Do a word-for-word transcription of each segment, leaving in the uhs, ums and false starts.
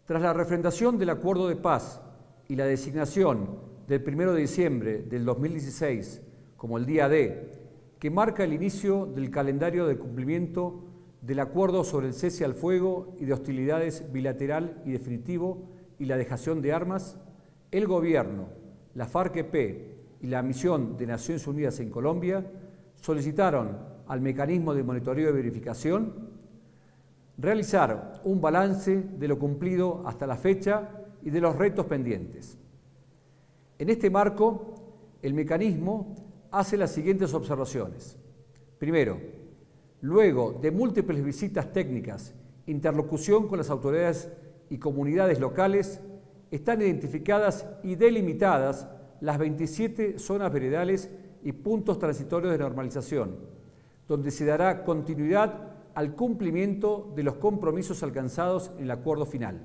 Tras la refrendación del acuerdo de paz y la designación del primero de diciembre del dos mil dieciséis como el día D, que marca el inicio del calendario de cumplimiento del acuerdo sobre el cese al fuego y de hostilidades bilateral y definitivo y la dejación de armas, el Gobierno, la FARC-E P y la Misión de Naciones Unidas en Colombia solicitaron al mecanismo de monitoreo y verificación realizar un balance de lo cumplido hasta la fecha y de los retos pendientes. En este marco, el mecanismo hace las siguientes observaciones. Primero, luego de múltiples visitas técnicas, interlocución con las autoridades y comunidades locales, están identificadas y delimitadas las veintisiete zonas veredales y puntos transitorios de normalización, donde se dará continuidad al cumplimiento de los compromisos alcanzados en el acuerdo final.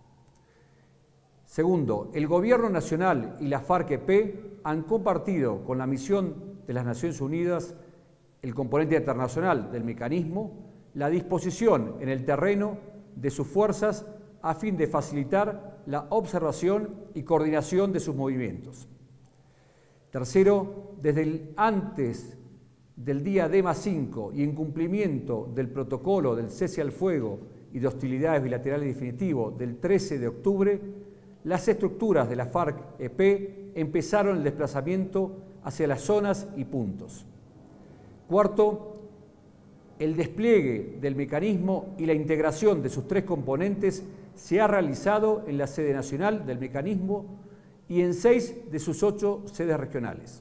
Segundo, el Gobierno Nacional y la FARC-E P han compartido con la misión de las Naciones Unidas, el componente internacional del mecanismo, la disposición en el terreno de sus fuerzas a fin de facilitar la observación y coordinación de sus movimientos. Tercero, desde el antes del día D más cinco y en cumplimiento del protocolo del cese al fuego y de hostilidades bilaterales definitivo del trece de octubre, las estructuras de la FARC-E P empezaron el desplazamiento hacia las zonas y puntos. Cuarto, el despliegue del mecanismo y la integración de sus tres componentes se ha realizado en la sede nacional del mecanismo y en seis de sus ocho sedes regionales.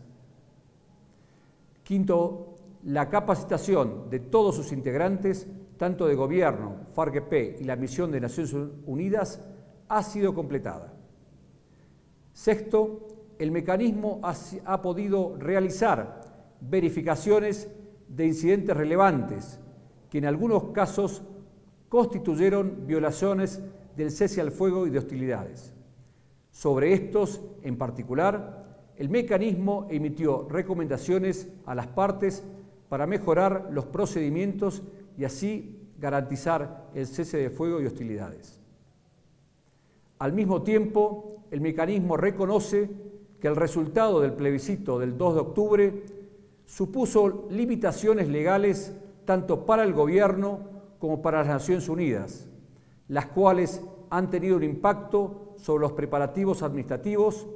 Quinto, la capacitación de todos sus integrantes, tanto de Gobierno, FARC-E P y la Misión de Naciones Unidas, ha sido completada. Sexto, el mecanismo ha, ha podido realizar verificaciones de incidentes relevantes que en algunos casos constituyeron violaciones del cese al fuego y de hostilidades. Sobre estos, en particular, el mecanismo emitió recomendaciones a las partes para mejorar los procedimientos y así garantizar el cese de fuego y hostilidades. Al mismo tiempo, el mecanismo reconoce que el resultado del plebiscito del dos de octubre supuso limitaciones legales tanto para el Gobierno como para las Naciones Unidas, las cuales han tenido un impacto sobre los preparativos administrativos,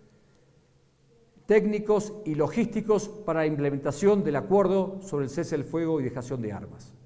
técnicos y logísticos para la implementación del acuerdo sobre el cese del fuego y dejación de armas.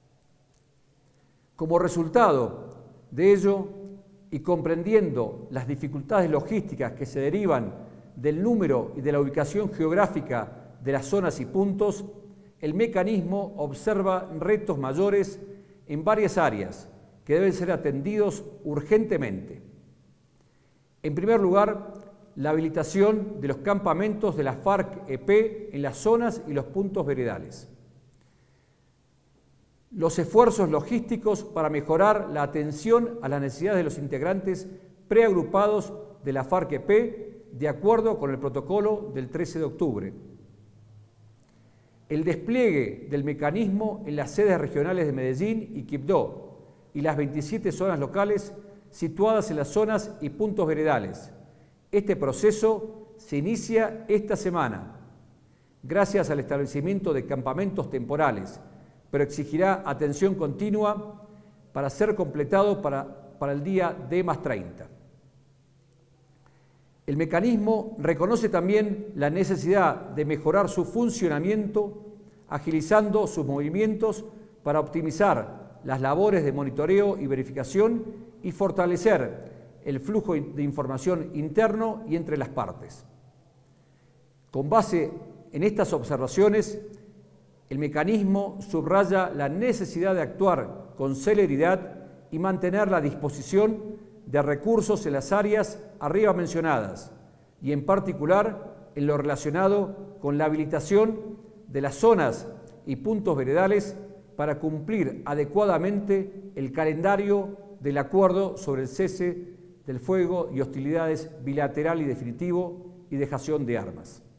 Como resultado de ello, y comprendiendo las dificultades logísticas que se derivan del número y de la ubicación geográfica de las zonas y puntos, el mecanismo observa retos mayores en varias áreas que deben ser atendidos urgentemente. En primer lugar, la habilitación de los campamentos de la FARC-E P en las zonas y los puntos veredales. Los esfuerzos logísticos para mejorar la atención a las necesidades de los integrantes preagrupados de la FARC-E P de acuerdo con el protocolo del trece de octubre. El despliegue del mecanismo en las sedes regionales de Medellín y Quibdó y las veintisiete zonas locales situadas en las zonas y puntos veredales. Este proceso se inicia esta semana, gracias al establecimiento de campamentos temporales, pero exigirá atención continua para ser completado para, para el día D más treinta. El mecanismo reconoce también la necesidad de mejorar su funcionamiento, agilizando sus movimientos para optimizar las labores de monitoreo y verificación y fortalecer el flujo de información interno y entre las partes. Con base en estas observaciones, el mecanismo subraya la necesidad de actuar con celeridad y mantener la disposición de recursos en las áreas arriba mencionadas y en particular en lo relacionado con la habilitación de las zonas y puntos veredales para cumplir adecuadamente el calendario del acuerdo sobre el cese del fuego y hostilidades bilateral y definitivo y dejación de armas.